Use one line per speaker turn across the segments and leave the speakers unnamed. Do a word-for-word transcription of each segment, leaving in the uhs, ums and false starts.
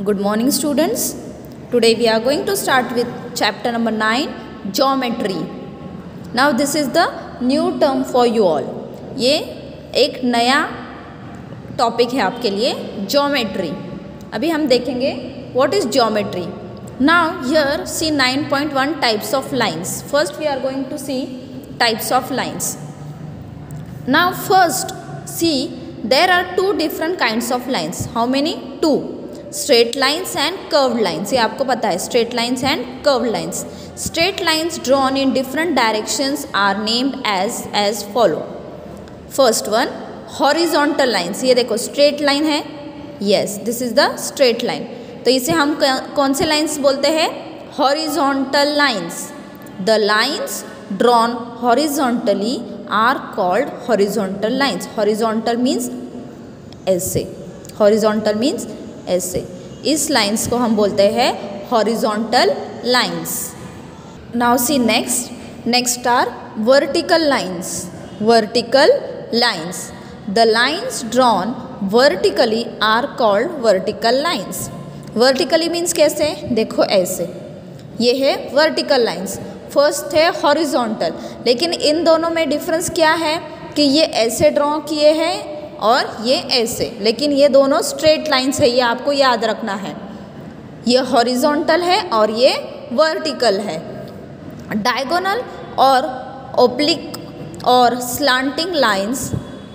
Good morning students. Today we are going to start with chapter number nine, geometry. Now this is the new term for you all. ये एक नया topic है आपके लिए, geometry. अभी हम देखेंगे what is geometry. Now here see nine point one types of lines. First we are going to see types of lines. Now first see there are two different kinds of lines. How many? Two. Straight lines and curved lines. ये आपको पता है, straight lines and curved lines. Straight lines drawn in different directions are named as as follow. First one, horizontal lines. ये देखो straight line है. Yes, this is the straight line. तो इसे हम कौन से lines बोलते हैं? Horizontal lines. The lines drawn horizontally are called horizontal lines. Horizontal means ऐसे. Horizontal means ऐसे. इस लाइंस को हम बोलते हैं horizontal lines. Now see next next are vertical lines. Vertical lines. The lines drawn vertically are called vertical lines. Vertically means कैसे? देखो ऐसे, ये है वर्टिकल लाइंस. फर्स्ट है हॉरिजॉन्टल, लेकिन इन दोनों में डिफरेंस क्या है कि ये ऐसे ड्रॉ किए हैं और ये ऐसे, लेकिन ये दोनों स्ट्रेट लाइंस है, ये आपको याद रखना है. ये हॉरिजॉन्टल है और ये वर्टिकल है. डायगोनल और ओब्लिक और slanting lines,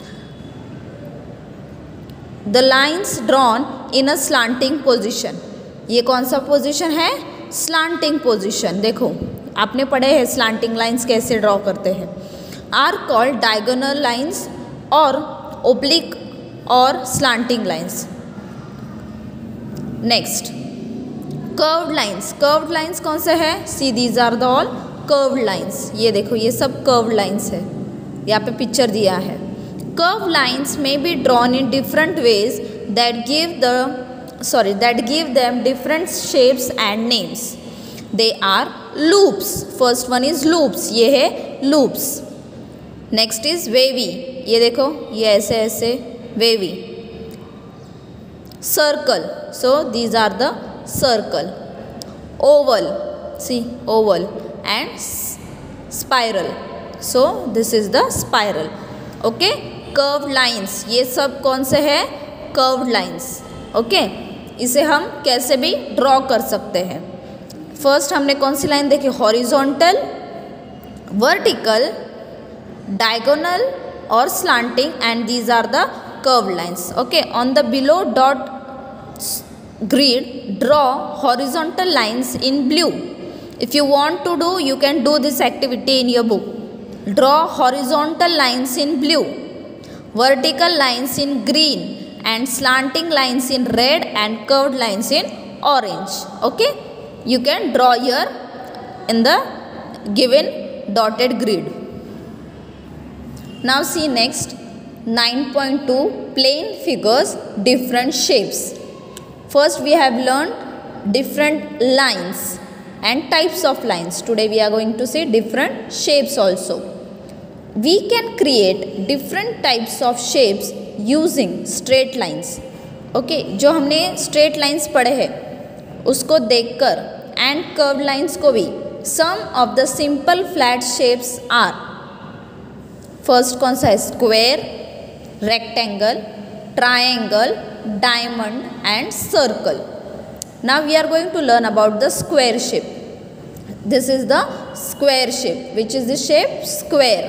the lines drawn in a slanting position. ये कौन सा पोजिशन है? Slanting position. देखो आपने पढ़े हैं स्लांटिंग लाइंस कैसे ड्रॉ करते हैं. आर कॉल्ड डायगोनल लाइंस और ओब्लिक और slanting lines. Next curved lines. Curved lines कौन से है? See these are the all curved lines. ये देखो ये सब कर्व्ड लाइंस है, यहाँ पे पिक्चर दिया है. कर्व्ड लाइंस में be drawn in different ways that give the sorry that give them different shapes and names. They are loops. First one is loops. ये है लूप्स. Next is wavy. ये देखो ये ऐसे ऐसे wavy. Circle. So these are the circle. Oval. See oval and spiral. So this is the spiral. Okay. Curved lines, ये सब कौन से है? Curved lines. ओके. इसे हम कैसे भी ड्रॉ कर सकते हैं. फर्स्ट हमने कौन सी लाइन देखी? Horizontal, vertical, diagonal or slanting, and these are the curved lines. Okay, on the below dot grid draw horizontal lines in blue. If you want to do, you can do this activity in your book. Draw horizontal lines in blue, vertical lines in green, and slanting lines in red, and curved lines in orange. Okay, you can draw here in the given dotted grid. Now see next nine point two plane figures, different shapes. First we have learned different lines and types of lines. Today we are going to see different shapes also. We can create different types of shapes using straight lines. Okay, जो हमने straight lines पढ़े हैं उसको देखकर and curved lines को भी. Some of the simple flat shapes are, first कौन सा है? Square, rectangle, triangle, diamond and circle. Now we are going to learn about the square shape. This is the square shape. Which is the shape? Square.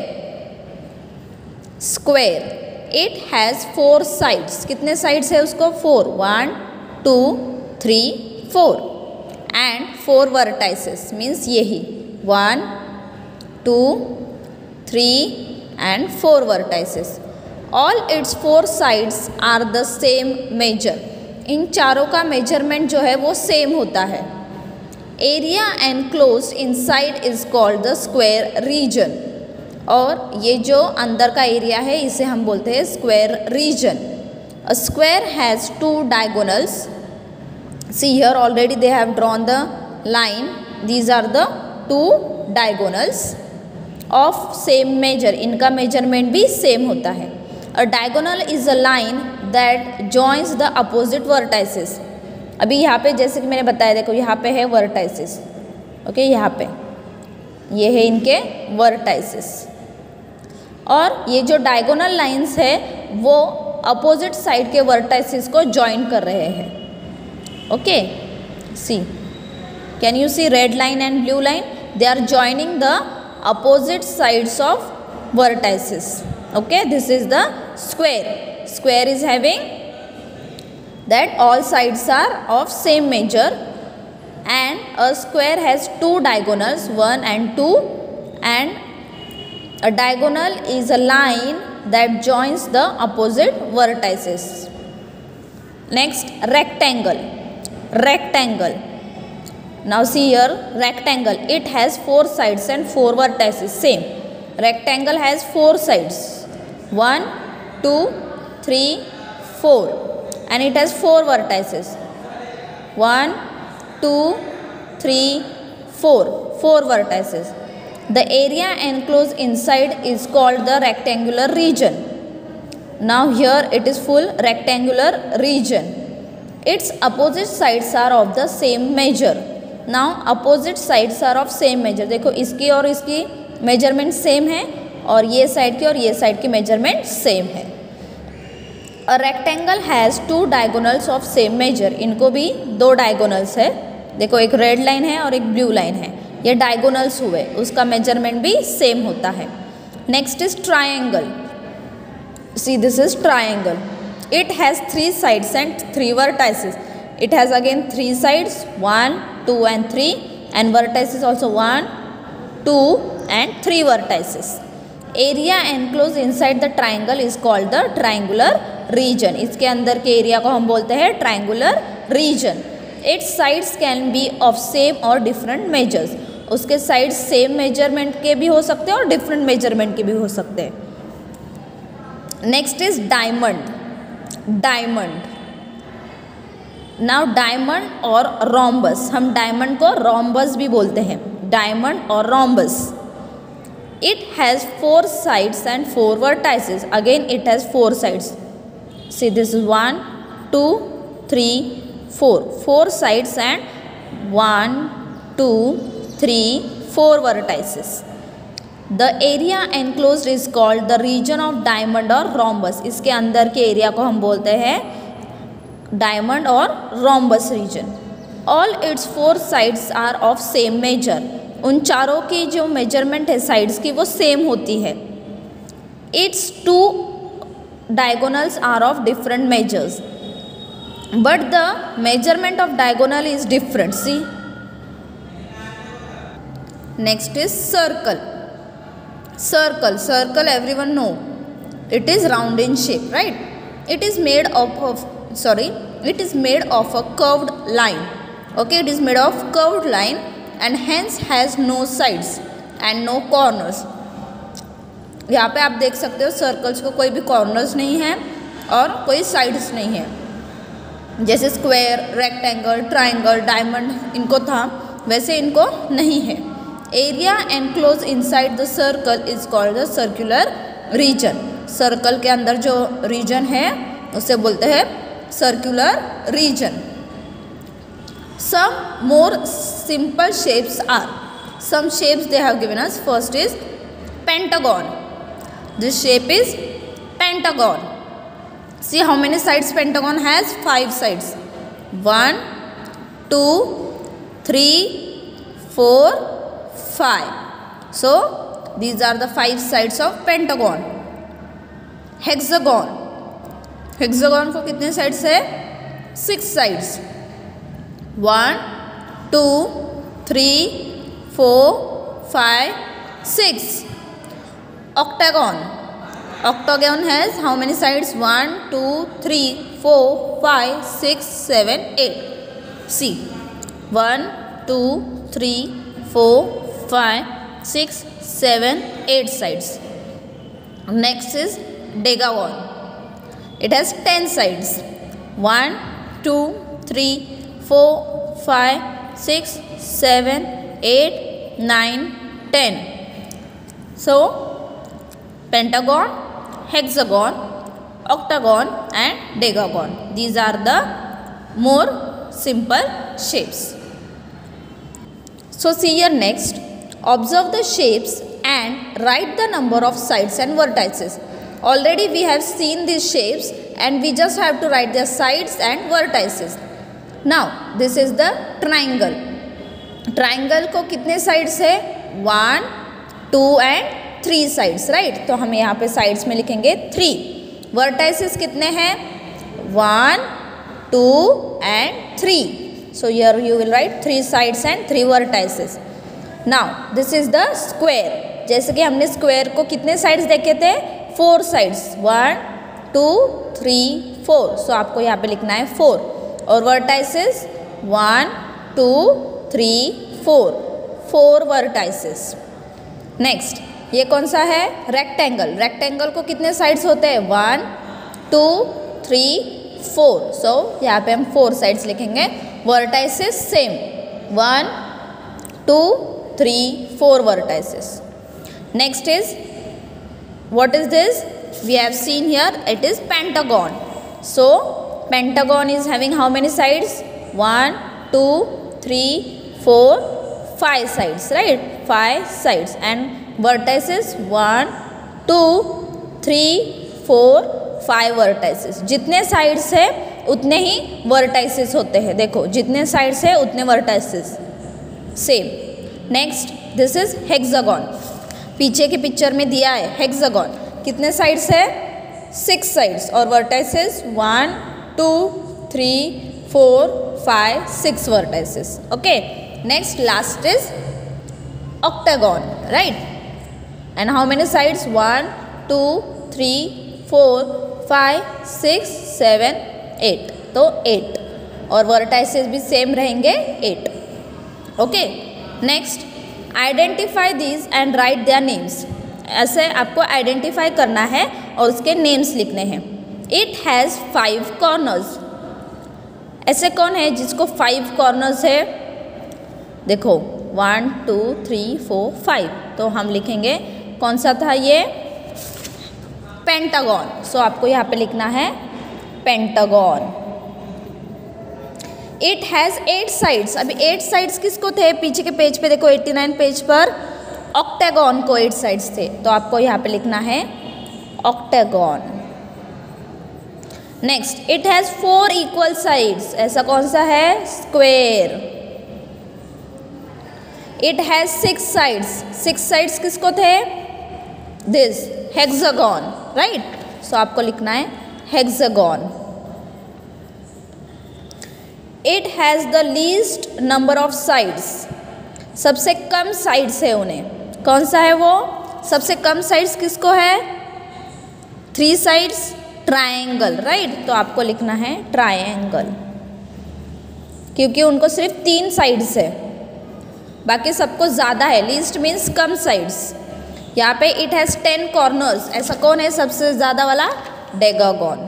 Square. It has four sides. कितने sides है उसको? Four. One two three four. And four vertices means यही one two three and four vertices. All its four sides are the same measure. इन चारों का measurement जो है वो सेम होता है. Area enclosed inside is called the square region. और ये जो अंदर का एरिया है इसे हम बोलते हैं square region. A square has two diagonals. See here already they have drawn the line. These are the two diagonals of same measure. इनका मेजरमेंट भी सेम होता है. A diagonal is a line that joins the opposite vertices. अभी यहाँ पे जैसे कि मैंने बताया, देखो यहाँ पे है वर्टाइसिस, ओके, यहाँ पे ये है इनके वर्टाइसिस, और ये जो डायगोनल लाइंस है वो अपोजिट साइड के वर्टाइसिस को ज्वाइन कर रहे हैं, okay. See, can you see red line and blue line, they are joining the opposite sides of vertices, okay. This is the square. Square is having that all sides are of same measure, and a square has two diagonals, one and two, and a diagonal is a line that joins the opposite vertices. Next, rectangle. Rectangle. Now see here, rectangle, it has four sides and four vertices, same. Rectangle has four sides, one, two, three, four, and it has four vertices, one, two, three, four, four vertices. The area enclosed inside is called the rectangular region. Now here it is full rectangular region. Its opposite sides are of the same measure. Now opposite sides are of same measure. देखो इसकी और इसकी measurement same है, और ये side की और ये साइड की मेजरमेंट सेम है। A rectangle has two diagonals of same measure, इनको भी दो डायगोनल्स है, देखो एक रेड लाइन है और एक ब्लू लाइन है, ये डायगोनल्स हुए, उसका मेजरमेंट भी सेम होता है। Next is triangle. See this is triangle, it has three sides and three vertices, it has again three sides, one, two and three, and vertices also one, two and three vertices. Area enclosed inside the triangle is called the triangular region. इसके अंदर के area को हम बोलते हैं triangular region. Its sides can be of same or different measures. उसके sides same measurement के भी हो सकते हैं और different measurement के भी हो सकते हैं। Next is diamond. Diamond. Now diamond और rhombus, हम diamond को rhombus भी बोलते हैं, diamond और rhombus. It has four sides and four vertices. Again it has four sides. See this is one, two, three, four. Four sides and one, two, three, four vertices. The area enclosed is called the region of diamond or rhombus. इसके अंदर के area को हम बोलते हैं diamond और rhombus region. All its four sides are of same measure. उन चारों की जो मेजरमेंट है साइड्स की वो सेम होती है। Its two diagonals are of different measures, but the measurement of diagonal is different. See next is circle. Circle circle everyone know it is round in shape, right? It is made of sorry it is made of a curved line, okay, it is made of curved line and hence has no sides and no corners. यहाँ पे आप देख सकते हो circles को कोई भी corners नहीं है और कोई साइड्स नहीं है। जैसे स्क्वायर, रेक्टेंगल, ट्राइंगल, डायमंड इनको था, वैसे इनको नहीं है। Area enclose inside the circle is called the circular region. Circle के अंदर जो रीजन है उसे बोलते हैं circular region. Some more simple shapes are, some shapes they have given us. First is pentagon. This shape is pentagon. See how many sides pentagon has? Five sides. One, two, three, four, five. So these are the five sides of pentagon. Hexagon. Hexagon को कितने sides है? Six sides. One, two, three, four, five, six. Octagon. Octagon has how many sides? One, two, three, four, five, six, seven, eight. See, one, two, three, four, five, six, seven, eight sides. Next is decagon. It has ten sides. One, two, three, four, five, six, seven, eight, nine, ten. So pentagon, hexagon, octagon and decagon. These are the more simple shapes. So see here next, observe the shapes and write the number of sides and vertices. Already we have seen these shapes and we just have to write their sides and vertices. Now this is the triangle. Triangle को कितने sides है? One, two and three sides, right? तो हम यहाँ पे sides में लिखेंगे three. Vertices कितने हैं? One, two and three. So here you will write three sides and three vertices. Now this is the square. जैसे कि हमने square को कितने sides देखे थे? Four sides. One, two, three, four. So आपको यहाँ पे लिखना है four. और vertices one, two, three, four. Four vertices. Next ये कौन सा है? Rectangle. Rectangle को कितने sides होते हैं? One, two, three, four. So यहाँ पे हम four sides लिखेंगे. Vertices same. One, two, three, four vertices. Next is, what is this? We have seen here, it is pentagon. So pentagon is having how many sides? One, two, three, four, five sides, right? Five sides. And vertices one, two, three, four, five vertices. जितने sides है उतने ही vertices होते हैं. देखो जितने sides है उतने vertices. Same. Next, this is hexagon. पीछे के पिक्चर में दिया है hexagon. कितने sides है? Six sides. और vertices one, two, three, four, five, six vertices. Okay. Next, last is octagon, right? And how many sides? One, two, three, four, five, six, seven, eight. तो eight. और vertices भी same रहेंगे eight. Okay. Next, identify these and write their names. ऐसे आपको identify करना है और उसके names लिखने हैं. It has five corners. ऐसे कौन है जिसको five corners है? देखो one, two, three, four, five. तो हम लिखेंगे कौन सा था ये? पेंटागन. सो so, आपको यहाँ पे लिखना है pentagon. It has eight sides. अभी एट साइड्स किसको थे? पीछे के पेज पे देखो eighty-nine पेज पर ऑक्टेगॉन को एट साइड्स थे. तो आपको यहाँ पे लिखना है octagon. Next, it has four equal sides. ऐसा कौन सा है? Square. It has six sides. Six sides किसको थे? This hexagon, right? सो आपको लिखना है hexagon. It has the least number of sides. सबसे कम साइड्स है उन्हें. कौन सा है वो? सबसे कम साइड्स किसको है? Three sides triangle, right? तो आपको लिखना है ट्रायंगल, क्योंकि उनको सिर्फ तीन साइड्स है, बाकी सबको ज़्यादा है. लीस्ट मीन्स कम साइड्स. यहाँ पे इट हैज़ टेन कॉर्नर्स. ऐसा कौन है सबसे ज़्यादा वाला? Decagon.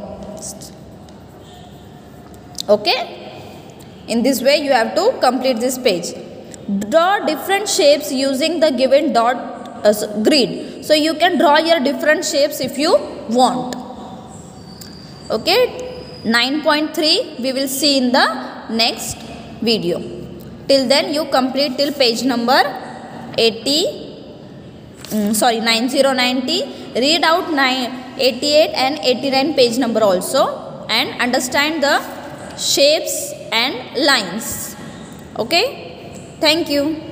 Okay. In this way you have to complete this page. Draw different shapes using the given dot uh, grid. So you can draw your different shapes if you want. Okay. nine point three we will see in the next video. Till then you complete till page number eighty. Um, sorry ninety, ninety. Read out nine, eighty-eight and eighty-nine page number also and understand the shapes and lines. Okay, thank you.